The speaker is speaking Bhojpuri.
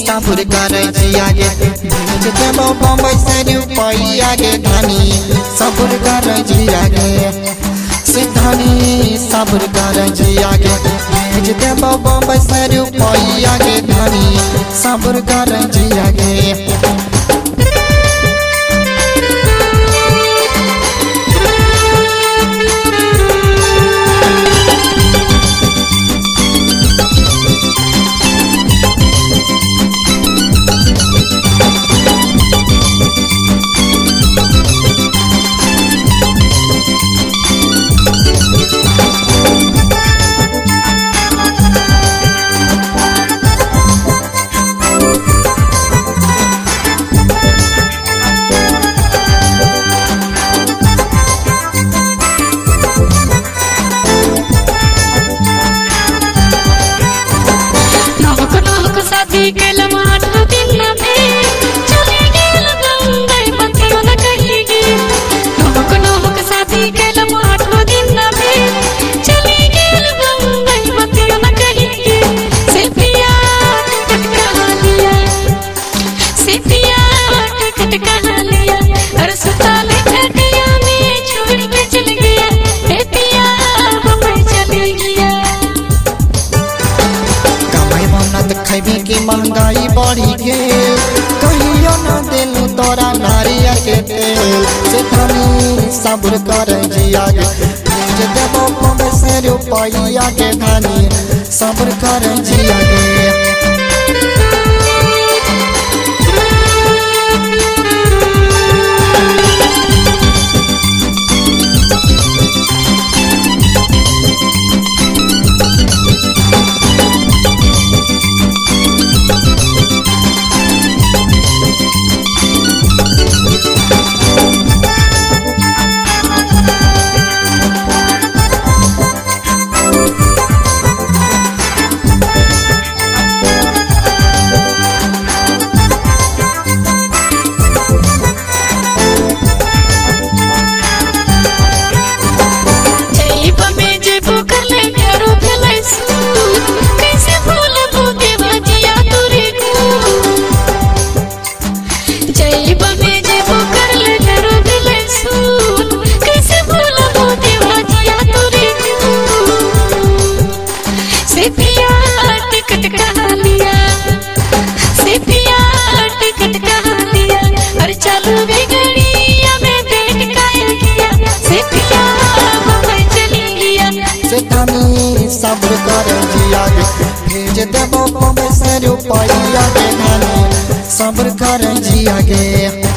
सब्र कर जिया गे भेज देबो बम्बई से रुपया गे धनी सब्र कर जिया गे से धनी सब्र कर जिया गे भेज देबो बम्बई से रुपया गे धनी सब्र कर जिया गे। महंगाई बढ़ी गे कहियो न दिलू तोरा नारियल के तेल से धनी सब्र कर जिया गे भेज देबो बम्बई से रुपया के धनी सब्र कर जिया गे। सब्र कर जिया गे भेज देबो बम्बई से रुपया के धनी सब्र कर जिया गे।